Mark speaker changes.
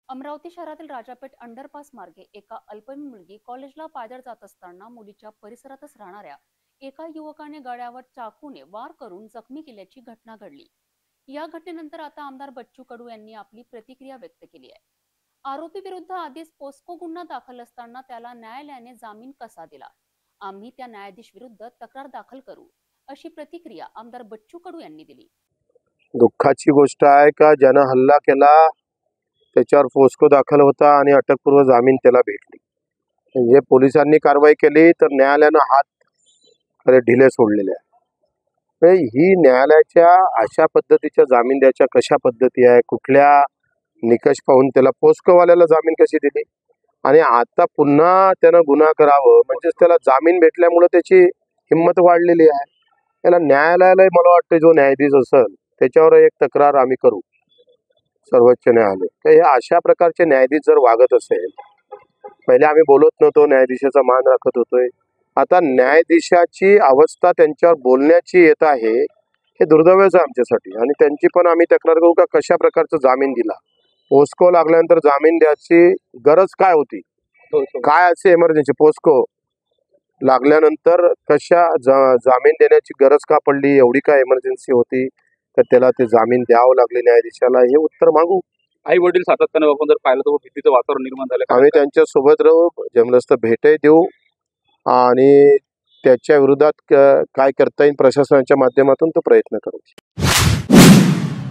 Speaker 1: अमरावती शहरातील राजापेठ अंडरपास मार्गे एका अल्पवयीन मुलगी कॉलेजला पायदळ जात असताना मुलीच्या परिसरातच राहणाऱ्या एका युवकाने गळ्यावर चाकूने वार करून जखमी केल्याची घटना घडली। या घटनेनंतर आता आमदार बच्चू कडू यांनी आपली प्रतिक्रिया व्यक्त केली आहे। आरोपी विरुद्ध आधीच पोस्को गुन्हा दाखल असताना त्याला न्यायालयाने जामीन कसा दिला? आम्ही त्या न्यायाधीश विरुद्ध तक्रार दाखल करू, अशी प्रतिक्रिया आमदार बच्चू कडू यांनी दिली।
Speaker 2: दुःखाची गोष्ट आहे का ज्यानं हल्ला केला त्याच्यावर पोस्को दाखल होता आणि अटकपूर्व जामीन त्याला भेटली। म्हणजे पोलिसांनी कारवाई केली तर न्यायालयानं हात ढिले सोडलेले आहे। म्हणजे ही न्यायालयाच्या अशा पद्धतीच्या जामीन द्यायच्या कशा पद्धती आहे, कुठल्या निकष पाहून त्याला पोस्कोवाल्याला जामीन कशी दिली आणि आता पुन्हा त्यानं गुन्हा करावं म्हणजे त्याला जामीन भेटल्यामुळे त्याची हिंमत वाढलेली आहे। त्याला न्यायालयाला मला वाटतं जो न्यायाधीश असेल त्याच्यावर एक तक्रार आम्ही करू सर्वोच्च न्यायालय। तर हे अशा प्रकारचे न्यायाधीश जर वागत असेल, पहिले आम्ही बोलत नव्हतो, न्यायाधीशाचा मान राखत होतोय, आता न्यायाधीशाची अवस्था त्यांच्यावर बोलण्याची येत आहे, हे दुर्दैवच आहे आमच्यासाठी। आणि त्यांची पण आम्ही तक्रार करू का कशा प्रकारचा जामीन दिला, पोस्को लागल्यानंतर जामीन द्यायची गरज काय होती, काय असे इमर्जन्सी पोस्को लागल्यानंतर कशा जामीन देण्याची गरज का पडली, एवढी काय इमर्जन्सी होती तर त्याला ते जामीन द्यावं लागले न्यायाधीशाला, हे उत्तर मागू।
Speaker 3: आई वडील सातत्याने आपण जर पाहिलं तर भीतीचं वातावरण निर्माण झालं,
Speaker 2: आम्ही त्यांच्या सोबत राहू, जमलंच तर भेटही देऊ आणि त्याच्या विरोधात काय करता येईल प्रशासनाच्या माध्यमातून तो प्रयत्न करू।